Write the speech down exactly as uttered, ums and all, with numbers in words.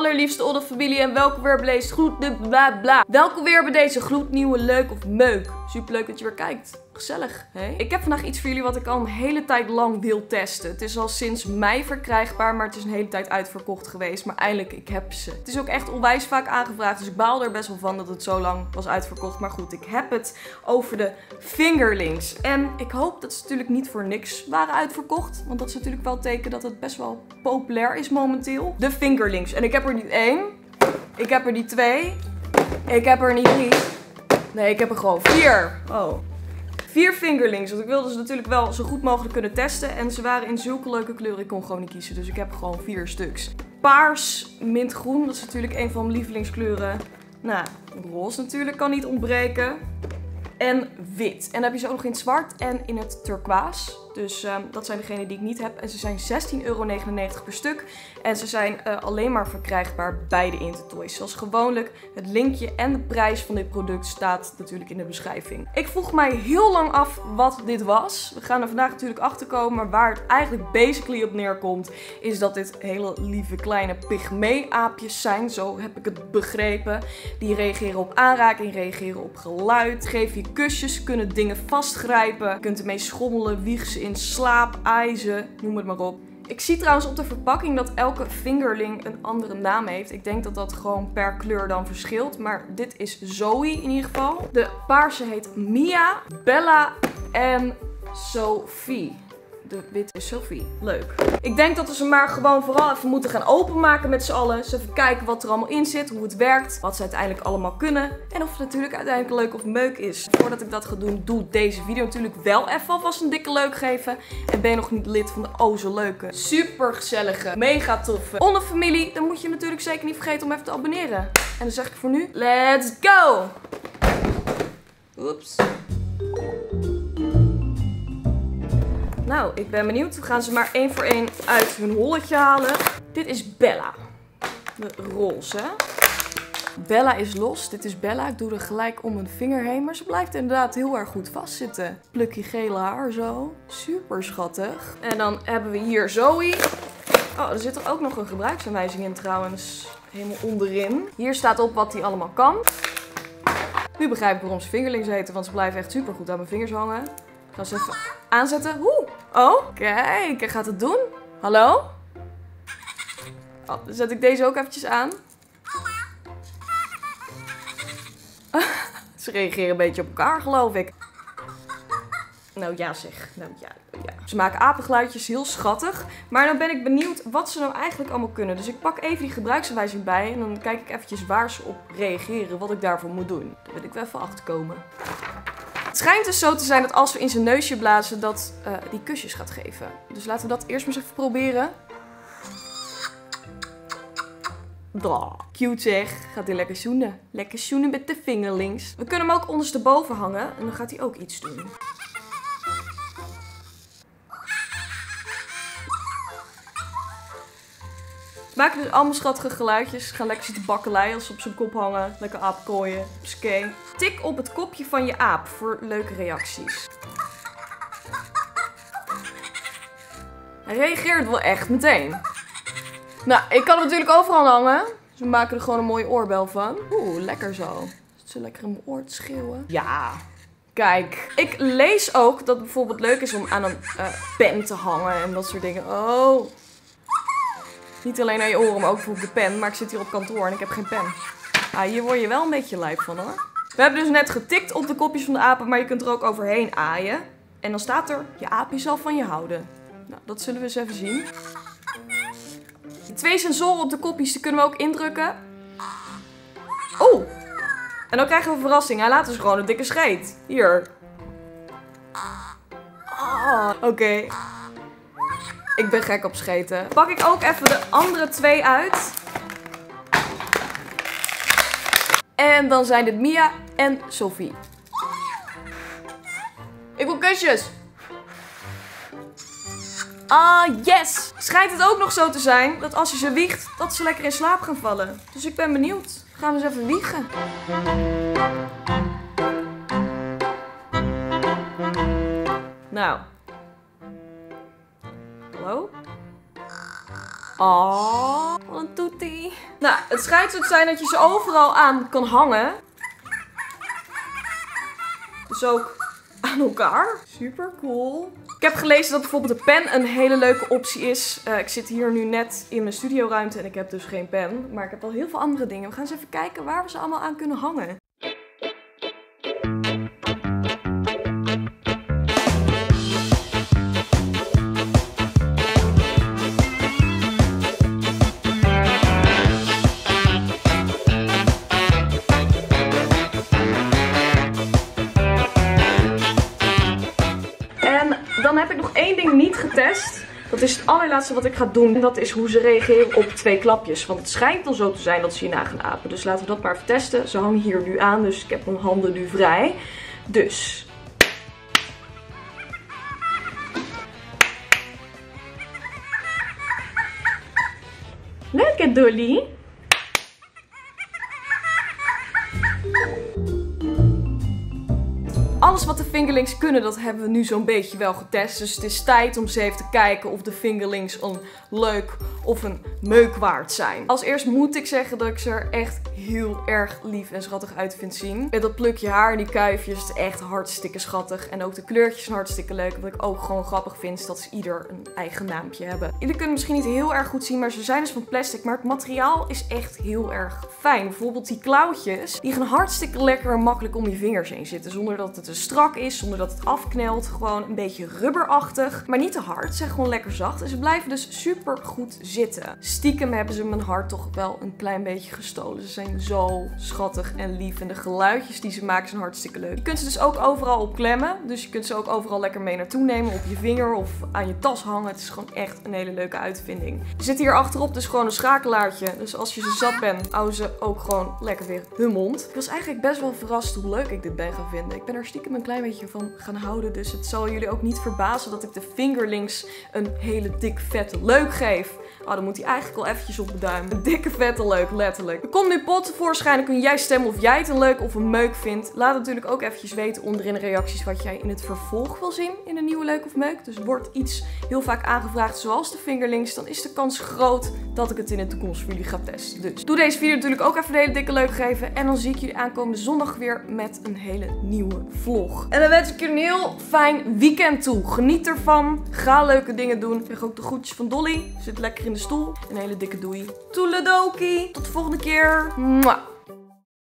allerliefste Oddefamilie en welkom weer bij deze gloed... bla bla. Welkom weer bij deze gloednieuwe leuk of meuk. Superleuk dat je weer kijkt. Gezellig, hè? Ik heb vandaag iets voor jullie wat ik al een hele tijd lang wil testen. Het is al sinds mei verkrijgbaar, maar het is een hele tijd uitverkocht geweest. Maar eindelijk, ik heb ze. Het is ook echt onwijs vaak aangevraagd, dus ik baal er best wel van dat het zo lang was uitverkocht. Maar goed, ik heb het over de Fingerlings. En ik hoop dat ze natuurlijk niet voor niks waren uitverkocht. Want dat is natuurlijk wel een teken dat het best wel populair is momenteel. De Fingerlings. En ik heb er niet één. Ik heb er niet twee. Ik heb er niet drie. Nee, ik heb er gewoon vier. Oh. Vier Fingerlings, want ik wilde ze natuurlijk wel zo goed mogelijk kunnen testen. En ze waren in zulke leuke kleuren, ik kon gewoon niet kiezen. Dus ik heb gewoon vier stuks. Paars, mintgroen, dat is natuurlijk een van mijn lievelingskleuren. Nou, roze natuurlijk, kan niet ontbreken. En wit. En dan heb je ze ook nog in het zwart en in het turquoise. Dus um, dat zijn degenen die ik niet heb. En ze zijn zestien euro negenennegentig per stuk. En ze zijn uh, alleen maar verkrijgbaar bij de Intertoys. Zoals gewoonlijk, het linkje en de prijs van dit product staat natuurlijk in de beschrijving. Ik vroeg mij heel lang af wat dit was. We gaan er vandaag natuurlijk achter komen. Maar waar het eigenlijk basically op neerkomt, is dat dit hele lieve kleine pygmee-aapjes zijn. Zo heb ik het begrepen. Die reageren op aanraking, reageren op geluid. Geef je kusjes, kunnen dingen vastgrijpen. Je kunt ermee schommelen, wiegen ze in slaap, ijzen, noem het maar op. Ik zie trouwens op de verpakking dat elke Fingerling een andere naam heeft. Ik denk dat dat gewoon per kleur dan verschilt. Maar dit is Zoe in ieder geval. De paarse heet Mia, Bella en Sophie. De witte is Sophie. Leuk. Ik denk dat we ze maar gewoon vooral even moeten gaan openmaken met z'n allen. Dus even kijken wat er allemaal in zit, hoe het werkt, wat ze uiteindelijk allemaal kunnen. En of het natuurlijk uiteindelijk leuk of meuk is. Voordat ik dat ga doen, doe deze video natuurlijk wel even alvast een dikke leuk geven. En ben je nog niet lid van de oh zo leuke, super gezellige, mega toffe Oddefamilie, dan moet je natuurlijk zeker niet vergeten om even te abonneren. En dan zeg ik voor nu, let's go! Oeps. Nou, ik ben benieuwd. We gaan ze maar één voor één uit hun holletje halen. Dit is Bella. De roze. Bella is los. Dit is Bella. Ik doe er gelijk om mijn vinger heen. Maar ze blijft inderdaad heel erg goed vastzitten. Plukje gele haar zo. Super schattig. En dan hebben we hier Zoe. Oh, er zit er ook nog een gebruiksaanwijzing in trouwens. Helemaal onderin. Hier staat op wat hij allemaal kan. Nu begrijp ik waarom ze Fingerlings heten. Want ze blijven echt super goed aan mijn vingers hangen. Ik ga ze even aanzetten. Oeh. Oh, kijk. Gaat het doen? Hallo? Oh, dan zet ik deze ook eventjes aan. Ze reageren een beetje op elkaar, geloof ik. Nou ja zeg. Nou ja, ja. Ze maken apengeluidjes, heel schattig. Maar dan ben ik benieuwd wat ze nou eigenlijk allemaal kunnen. Dus ik pak even die gebruiksaanwijzing bij. En dan kijk ik eventjes waar ze op reageren. Wat ik daarvoor moet doen. Daar wil ik wel even achter komen. Het schijnt dus zo te zijn dat als we in zijn neusje blazen, dat uh, die kusjes gaat geven. Dus laten we dat eerst maar eens even proberen. Blah, cute zeg. Gaat hij lekker zoenen. Lekker zoenen met de Fingerlings. We kunnen hem ook ondersteboven hangen en dan gaat hij ook iets doen. Maken dus allemaal schattige geluidjes. Gaan lekker zitten bakkeleien als ze op zijn kop hangen. Lekker aapkooien. Skee. Tik op het kopje van je aap voor leuke reacties. Hij reageert wel echt meteen. Nou, ik kan hem natuurlijk overal hangen. Dus we maken er gewoon een mooie oorbel van. Oeh, lekker zo. Zit ze lekker in mijn oor te schreeuwen? Ja. Kijk, ik lees ook dat het bijvoorbeeld leuk is om aan een uh, pen te hangen en dat soort dingen. Oh. Niet alleen aan je oren, maar ook voor op de pen. Maar ik zit hier op kantoor en ik heb geen pen. Ah, hier word je wel een beetje lijp van hoor. We hebben dus net getikt op de kopjes van de apen, maar je kunt er ook overheen aaien. En dan staat er, je aapje zal van je houden. Nou, dat zullen we eens even zien. Die twee sensoren op de kopjes, die kunnen we ook indrukken. Oeh. En dan krijgen we een verrassing. Hij laat dus gewoon een dikke scheet. Hier. Oh, oké. Okay. Ik ben gek op scheten. Pak ik ook even de andere twee uit. En dan zijn dit Mia en Sophie. Ik wil kusjes. Ah, yes! Schijnt het ook nog zo te zijn dat als je ze wiegt, dat ze lekker in slaap gaan vallen. Dus ik ben benieuwd. Gaan we eens even wiegen. Nou. Hallo? Oh, wat een toetie. Dolly. Nou, het schijnt zo te zijn dat je ze overal aan kan hangen. Dus ook aan elkaar. Super cool. Ik heb gelezen dat bijvoorbeeld de pen een hele leuke optie is. Uh, ik zit hier nu net in mijn studioruimte en ik heb dus geen pen. Maar ik heb wel heel veel andere dingen. We gaan eens even kijken waar we ze allemaal aan kunnen hangen. Dan heb ik nog één ding niet getest. Dat is het allerlaatste wat ik ga doen. En dat is hoe ze reageren op twee klapjes. Want het schijnt dan zo te zijn dat ze hierna gaan apen. Dus laten we dat maar even testen. Ze hangen hier nu aan, dus ik heb mijn handen nu vrij. Dus. Lekker, Dolly. Alles wat de fingerlings kunnen, dat hebben we nu zo'n beetje wel getest. Dus het is tijd om eens even te kijken of de fingerlings een leuk of een meuk waard zijn. Als eerst moet ik zeggen dat ik ze er echt heel erg lief en schattig uit vind zien. Met dat plukje haar en die kuifjes, het is echt hartstikke schattig. En ook de kleurtjes zijn hartstikke leuk. Wat ik ook gewoon grappig vind, is dat ze ieder een eigen naampje hebben. Jullie kunnen misschien niet heel erg goed zien, maar ze zijn dus van plastic. Maar het materiaal is echt heel erg fijn. Bijvoorbeeld die klauwtjes, die gaan hartstikke lekker en makkelijk om je vingers heen zitten. Zonder dat het te strak is, zonder dat het afknelt. Gewoon een beetje rubberachtig, maar niet te hard. Ze zijn gewoon lekker zacht en ze blijven dus super goed zitten. Stiekem hebben ze mijn hart toch wel een klein beetje gestolen. Ze zijn zo schattig en lief en de geluidjes die ze maken zijn hartstikke leuk. Je kunt ze dus ook overal op klemmen. Dus je kunt ze ook overal lekker mee naartoe nemen, op je vinger of aan je tas hangen. Het is gewoon echt een hele leuke uitvinding. Er zit hier achterop dus gewoon een schakelaartje. Dus als je ze zat bent, houden ze ook gewoon lekker weer hun mond. Ik was eigenlijk best wel verrast hoe leuk ik dit ben gaan vinden. Ik ben er stiekem een klein beetje van gaan houden. Dus het zal jullie ook niet verbazen dat ik de fingerlings een hele dik vette leuk geef. Oh, dan moet hij eigenlijk al eventjes op mijn duim. Een dikke vette leuk, letterlijk. Er komt nu pot tevoorschijn. Dan kun jij stemmen of jij het een leuk of een meuk vindt. Laat natuurlijk ook eventjes weten onder in de reacties wat jij in het vervolg wil zien in een nieuwe leuk of meuk. Dus wordt iets heel vaak aangevraagd zoals de fingerlings, dan is de kans groot dat ik het in de toekomst voor jullie ga testen. Dus doe deze video natuurlijk ook even een hele dikke leuk geven. En dan zie ik jullie aankomende zondag weer met een hele nieuwe vlog. En dan wens ik je een heel fijn weekend toe. Geniet ervan. Ga leuke dingen doen. Ik krijg ook de groetjes van Dolly. Zit lekker in de stoel. Een hele dikke doei. Toeledokie. Tot de volgende keer. Mwah.